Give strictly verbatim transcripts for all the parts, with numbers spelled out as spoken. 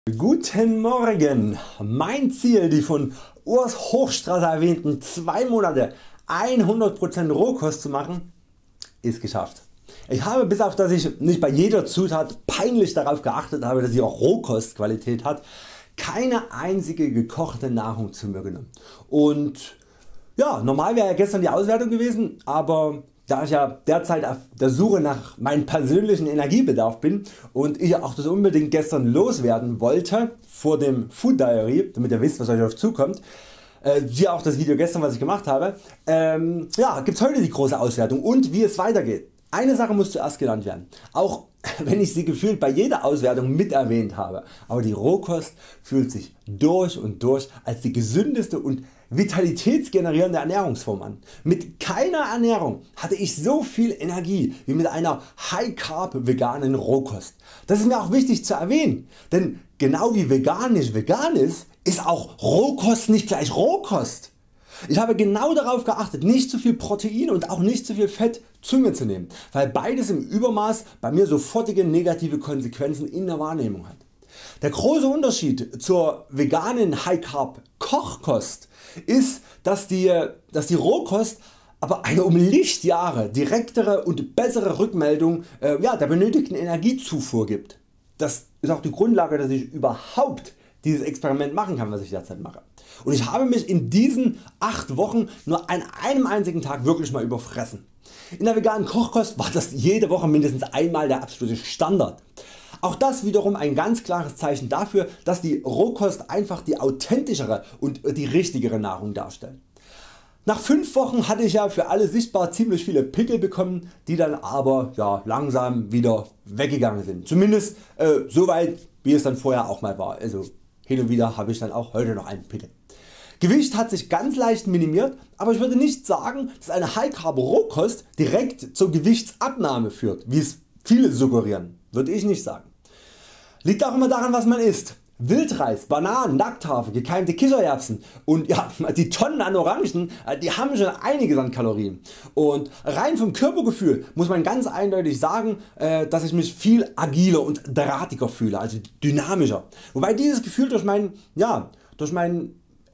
Guten Morgen! Mein Ziel, die von Urs Hochstrasser erwähnten zwei Monate hundert Prozent Rohkost zu machen, ist geschafft. Ich habe, bis auf dass ich nicht bei jeder Zutat peinlich darauf geachtet habe, dass sie auch Rohkostqualität hat, keine einzige gekochte Nahrung zu mir genommen. Und ja, normal wäre ja gestern die Auswertung gewesen, aber da ich ja derzeit auf der Suche nach meinem persönlichen Energiebedarf bin und ich auch das unbedingt gestern loswerden wollte vor dem Food Diary, damit ihr wisst was euch auf zukommt, äh, siehe auch das Video gestern was ich gemacht habe, ähm, ja, gibt es heute die große Auswertung und wie es weitergeht. Eine Sache muss zuerst genannt werden, auch wenn ich sie gefühlt bei jeder Auswertung mit erwähnt habe, aber die Rohkost fühlt sich durch und durch als die gesündeste und vitalitätsgenerierende Ernährungsform an. Mit keiner Ernährung hatte ich so viel Energie wie mit einer High Carb veganen Rohkost. Das ist mir auch wichtig zu erwähnen, denn genau wie vegan nicht vegan ist, ist auch Rohkost nicht gleich Rohkost. Ich habe genau darauf geachtet, nicht zu viel Protein und auch nicht zu viel Fett zu mir zu nehmen, weil beides im Übermaß bei mir sofortige negative Konsequenzen in der Wahrnehmung hat. Der große Unterschied zur veganen High Carb Kochkost ist, dass die, dass die Rohkost aber eine um Lichtjahre direktere und bessere Rückmeldung äh, ja, der benötigten Energiezufuhr gibt. Das ist auch die Grundlage, dass ich überhaupt dieses Experiment machen kann, was ich derzeit mache. Und ich habe mich in diesen acht Wochen nur an einem einzigen Tag wirklich mal überfressen. In der veganen Kochkost war das jede Woche mindestens einmal der absolute Standard. Auch das wiederum ein ganz klares Zeichen dafür, dass die Rohkost einfach die authentischere und die richtigere Nahrung darstellt. Nach fünf Wochen hatte ich ja für alle sichtbar ziemlich viele Pickel bekommen, die dann aber ja, langsam wieder weggegangen sind. Zumindest äh, so weit wie es dann vorher auch mal war. Also hin und wieder habe ich dann auch heute noch einen Pickel. Gewicht hat sich ganz leicht minimiert, aber ich würde nicht sagen, dass eine High Carb Rohkost direkt zur Gewichtsabnahme führt, wie es viele suggerieren. Würde ich nicht sagen. Liegt auch immer daran was man isst. Wildreis, Bananen, Nackthafer, gekeimte Kichererbsen und ja, die Tonnen an Orangen, die haben schon einiges an Kalorien. Und rein vom Körpergefühl muss man ganz eindeutig sagen, dass ich mich viel agiler und drahtiger fühle, also dynamischer. Wobei dieses Gefühl durch mein, ja, durch mein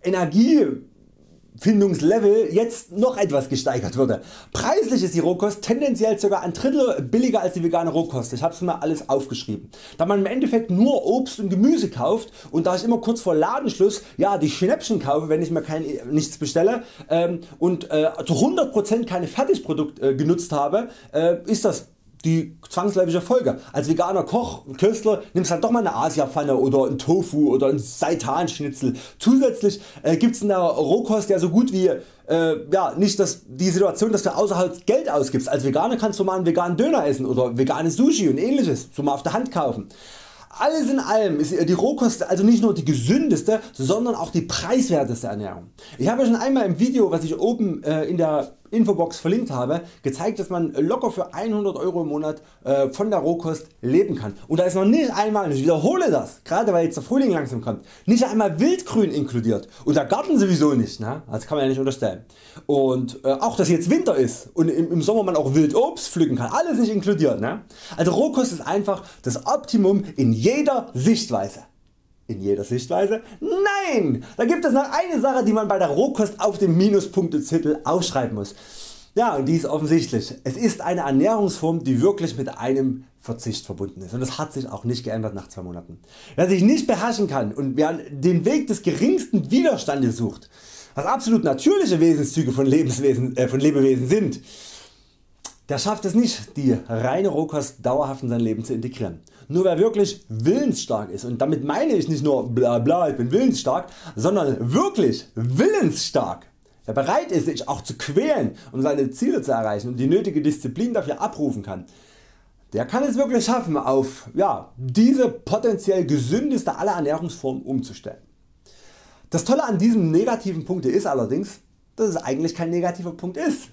Energiefindungslevel jetzt noch etwas gesteigert würde. Preislich ist die Rohkost tendenziell sogar ein Drittel billiger als die vegane Rohkost. Ich habe es mir alles aufgeschrieben. Da man im Endeffekt nur Obst und Gemüse kauft und da ich immer kurz vor Ladenschluss ja, die Schnäppchen kaufe, wenn ich mir kein, nichts bestelle ähm, und äh, zu hundert Prozent keine Fertigprodukte äh, genutzt habe, äh, ist das die zwangsläufige Folge. Als veganer Koch und Köstler nimmst halt doch mal eine Asiapfanne oder ein Tofu oder ein Seitanschnitzel. Zusätzlich äh, gibt es in der Rohkost ja so gut wie äh, ja, nicht das, die Situation, dass du außerhalb Geld ausgibst. Als Veganer kannst du mal einen veganen Döner essen oder veganes Sushi und ähnliches so mal auf der Hand kaufen. Alles in allem ist die Rohkost also nicht nur die gesündeste, sondern auch die preiswerteste Ernährung. Ich habe schon einmal im Video, was ich oben äh, in der Infobox verlinkt habe, gezeigt, dass man locker für hundert Euro im Monat äh, von der Rohkost leben kann. Und da ist noch nicht einmal, ich wiederhole das, gerade weil jetzt der Frühling langsam kommt, nicht einmal Wildgrün inkludiert und der Garten sowieso nicht, ne? Das kann man ja nicht unterstellen. Und äh, auch dass jetzt Winter ist und im, im Sommer man auch Wildobst pflücken kann, alles nicht inkludiert. Ne? Also Rohkost ist einfach das Optimum in jeder Sichtweise. In jeder Sichtweise? Nein! Da gibt es noch eine Sache, die man bei der Rohkost auf dem Minuspunktezettel aufschreiben muss. Ja, und die ist offensichtlich. Es ist eine Ernährungsform, die wirklich mit einem Verzicht verbunden ist. Und das hat sich auch nicht geändert nach zwei Monaten. Wer sich nicht beherrschen kann und wer den Weg des geringsten Widerstandes sucht, was absolut natürliche Wesenszüge von, Lebenswesen, äh, von Lebewesen sind, der schafft es nicht, die reine Rohkost dauerhaft in sein Leben zu integrieren. Nur wer wirklich willensstark ist, und damit meine ich nicht nur bla bla ich bin willensstark, sondern wirklich willensstark, wer bereit ist sich auch zu quälen um seine Ziele zu erreichen und die nötige Disziplin dafür abrufen kann, der kann es wirklich schaffen auf ja, diese potenziell gesündeste aller Ernährungsformen umzustellen. Das Tolle an diesem negativen Punkt ist allerdings, dass es eigentlich kein negativer Punkt ist.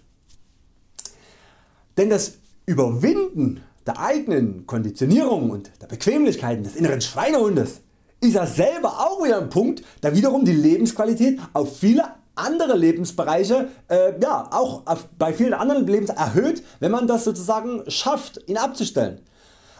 Denn das Überwinden der eigenen Konditionierung und der Bequemlichkeiten des inneren Schweinehundes ist ja selber auch wieder ein Punkt, der wiederum die Lebensqualität auf viele andere Lebensbereiche äh, ja, auch auf, bei vielen anderen Lebens erhöht, wenn man das sozusagen schafft ihn abzustellen.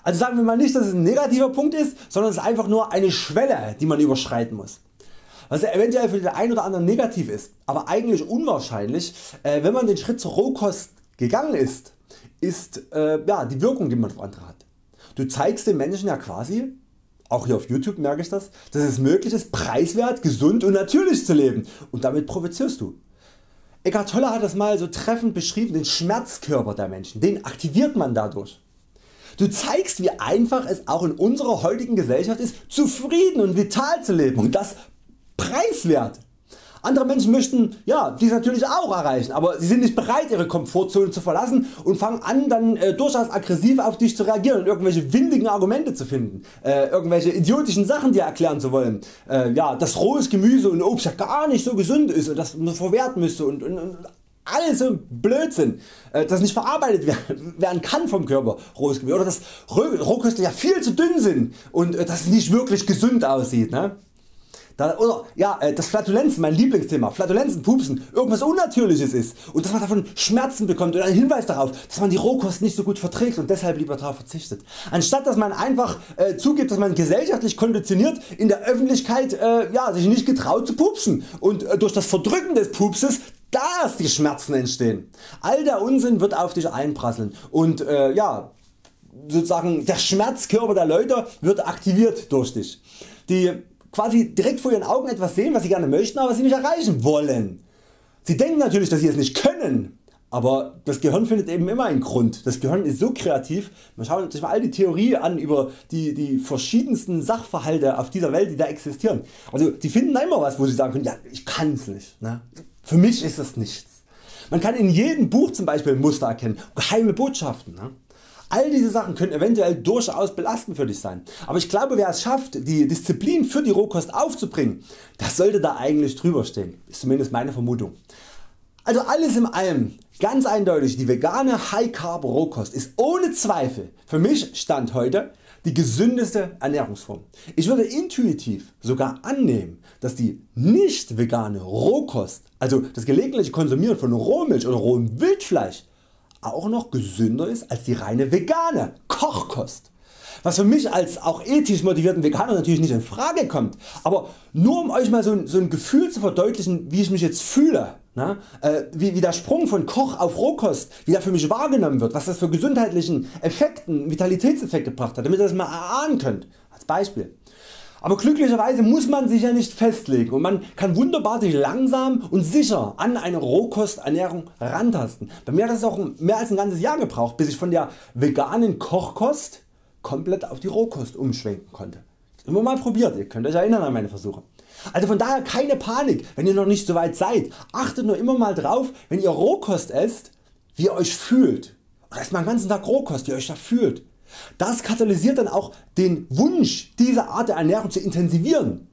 Also sagen wir mal nicht, dass es ein negativer Punkt ist, sondern es ist einfach nur eine Schwelle, die man überschreiten muss. Was eventuell für den einen oder anderen negativ ist, aber eigentlich unwahrscheinlich, äh, wenn man den Schritt zur Rohkost gegangen ist, ist äh, ja, die Wirkung, die man auf andere hat. Du zeigst den Menschen ja quasi, auch hier auf YouTube merke ich das, dass es möglich ist, preiswert, gesund und natürlich zu leben, und damit provozierst du. Eckhart Tolle hat das mal so treffend beschrieben, den Schmerzkörper der Menschen, den aktiviert man dadurch. Du zeigst, wie einfach es auch in unserer heutigen Gesellschaft ist, zufrieden und vital zu leben, und das preiswert. Andere Menschen möchten ja, dies natürlich auch erreichen, aber sie sind nicht bereit, ihre Komfortzone zu verlassen und fangen an, dann äh, durchaus aggressiv auf dich zu reagieren und irgendwelche windigen Argumente zu finden, äh, irgendwelche idiotischen Sachen dir erklären zu wollen, äh, ja, dass rohes Gemüse und Obst ja gar nicht so gesund ist und das man verwerten müsste und, und, und alles so Blödsinn, äh, das nicht verarbeitet werden, werden kann vom Körper, rohes Gemüse, oder dass Rohköstler ja viel zu dünn sind und äh, dass es nicht wirklich gesund aussieht. Ne? Da, oder ja, das Flatulenzen, mein Lieblingsthema, Flatulenzen, Pupsen, irgendwas Unnatürliches ist und dass man davon Schmerzen bekommt und einen Hinweis darauf, dass man die Rohkost nicht so gut verträgt und deshalb lieber darauf verzichtet. Anstatt dass man einfach äh, zugibt, dass man gesellschaftlich konditioniert in der Öffentlichkeit äh, ja, sich nicht getraut zu pupsen und äh, durch das Verdrücken des Pupses dass die Schmerzen entstehen. All der Unsinn wird auf dich einprasseln und äh, ja, sozusagen der Schmerzkörper der Leute wird aktiviert durch dich. Die quasi direkt vor ihren Augen etwas sehen, was sie gerne möchten, aber was sie nicht erreichen wollen. Sie denken natürlich, dass sie es nicht können, aber das Gehirn findet eben immer einen Grund. Das Gehirn ist so kreativ, man schaut sich mal all die Theorie an über die, die verschiedensten Sachverhalte auf dieser Welt, die da existieren. Also die finden da immer was, wo sie sagen können, ja, ich kann es nicht. Ne? Für mich ist das nichts. Man kann in jedem Buch zum Beispiel Muster erkennen, geheime Botschaften. Ne? All diese Sachen können eventuell durchaus belastend für dich sein, aber ich glaube, wer es schafft, die Disziplin für die Rohkost aufzubringen, das sollte da eigentlich drüber stehen, ist zumindest meine Vermutung. Also alles in allem ganz eindeutig, die vegane High Carb Rohkost ist ohne Zweifel für mich Stand heute die gesündeste Ernährungsform. Ich würde intuitiv sogar annehmen, dass die nicht vegane Rohkost, also das gelegentliche Konsumieren von Rohmilch oder rohem Wildfleisch, auch noch gesünder ist als die reine vegane Kochkost. Was für mich als auch ethisch motivierten Veganer natürlich nicht in Frage kommt, aber nur um Euch mal so ein, so ein Gefühl zu verdeutlichen, wie ich mich jetzt fühle, ne? äh, wie, wie der Sprung von Koch auf Rohkost, wie der für mich wahrgenommen wird, was das für gesundheitlichen Effekten, Vitalitätseffekt gebracht hat, damit ihr das mal erahnen könnt, als Beispiel. Aber glücklicherweise muss man sich ja nicht festlegen und man kann wunderbar sich langsam und sicher an eine Rohkosternährung rantasten. Bei mir hat es auch mehr als ein ganzes Jahr gebraucht, bis ich von der veganen Kochkost komplett auf die Rohkost umschwenken konnte. Immer mal probiert, ihr könnt Euch erinnern an meine Versuche. Also von daher keine Panik, wenn ihr noch nicht so weit seid. Achtet nur immer mal drauf, wenn ihr Rohkost esst, wie ihr Euch fühlt. Oder esst mal den ganzen Tag Rohkost, wie ihr Euch da fühlt. Das katalysiert dann auch den Wunsch, diese Art der Ernährung zu intensivieren.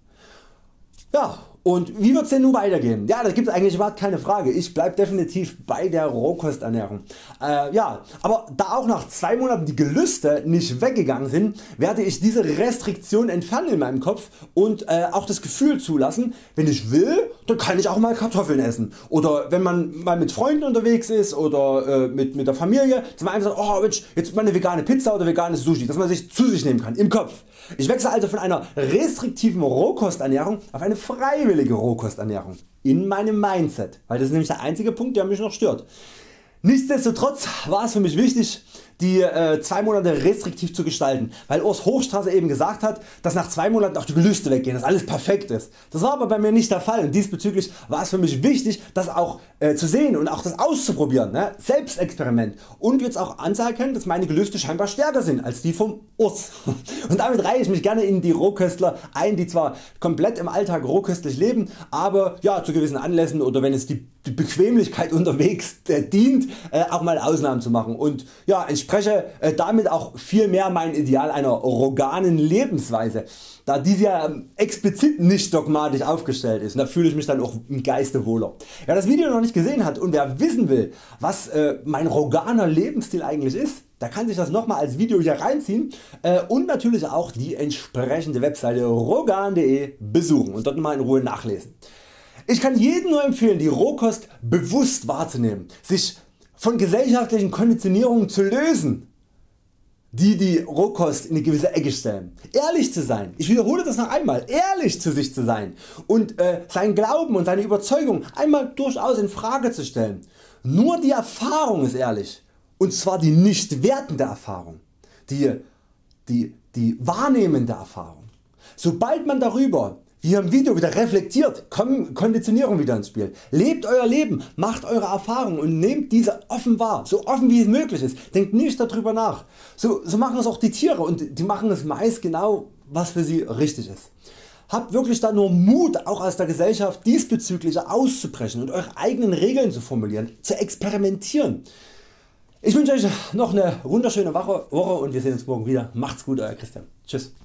Ja, und wie wird es denn nun weitergehen? Ja, da gibt es eigentlich überhaupt keine Frage. Ich bleibe definitiv bei der Rohkosternährung. Äh, ja, aber da auch nach zwei Monaten die Gelüste nicht weggegangen sind, werde ich diese Restriktion entfernen in meinem Kopf und äh, auch das Gefühl zulassen, wenn ich will, dann kann ich auch mal Kartoffeln essen. Oder wenn man mal mit Freunden unterwegs ist oder äh, mit, mit der Familie, dass man einfach sagt, oh Mensch, jetzt mal eine vegane Pizza oder veganes Sushi, dass man sich zu sich nehmen kann im Kopf. Ich wechsle also von einer restriktiven Rohkosternährung auf eine freiwillige Rohkosternährung in meinem Mindset, weil das ist nämlich der einzige Punkt, der mich noch stört. Nichtsdestotrotz war es für mich wichtig, die äh, zwei Monate restriktiv zu gestalten, weil Urs Hochstrasser eben gesagt hat, dass nach zwei Monaten auch die Gelüste weggehen, dass alles perfekt ist. Das war aber bei mir nicht der Fall und diesbezüglich war es für mich wichtig, das auch äh, zu sehen und auch das auszuprobieren, ne? Selbstexperiment, und jetzt auch anzuerkennen, dass meine Gelüste scheinbar stärker sind als die vom Urs. Und damit reihe ich mich gerne in die Rohköstler ein, die zwar komplett im Alltag rohköstlich leben, aber ja, zu gewissen Anlässen oder wenn es die, die Bequemlichkeit unterwegs äh, dient, äh, auch mal Ausnahmen zu machen, und ja, entspreche äh, damit auch viel mehr mein Ideal einer roganen Lebensweise, da diese ja ähm, explizit nicht dogmatisch aufgestellt ist, und da fühle ich mich dann auch im Geiste wohler. Wer das Video noch nicht gesehen hat und wer wissen will, was äh, mein roganer Lebensstil eigentlich ist, der kann sich das nochmal als Video hier reinziehen äh, und natürlich auch die entsprechende Webseite rogan punkt de besuchen und dort mal in Ruhe nachlesen. Ich kann jedem nur empfehlen, die Rohkost bewusst wahrzunehmen, sich von gesellschaftlichen Konditionierungen zu lösen. die die Rohkost in eine gewisse Ecke stellen. Ehrlich zu sein, ich wiederhole das noch einmal, ehrlich zu sich zu sein und äh, seinen Glauben und seine Überzeugung einmal durchaus in Frage zu stellen. Nur die Erfahrung ist ehrlich, und zwar die nicht wertende Erfahrung, die, die, die wahrnehmende Erfahrung. Sobald man darüber, wie hier im Video, wieder reflektiert, kommen Konditionierung wieder ins Spiel. Lebt Euer Leben, macht Eure Erfahrungen und nehmt diese offen wahr, so offen wie es möglich ist. Denkt nicht darüber nach. So, so machen es auch die Tiere, und die machen es meist genau, was für sie richtig ist. Habt wirklich da nur Mut, auch aus der Gesellschaft diesbezüglich auszubrechen und Eure eigenen Regeln zu formulieren, zu experimentieren. Ich wünsche Euch noch eine wunderschöne Woche und wir sehen uns morgen wieder. Macht's gut, Euer Christian. Tschüss.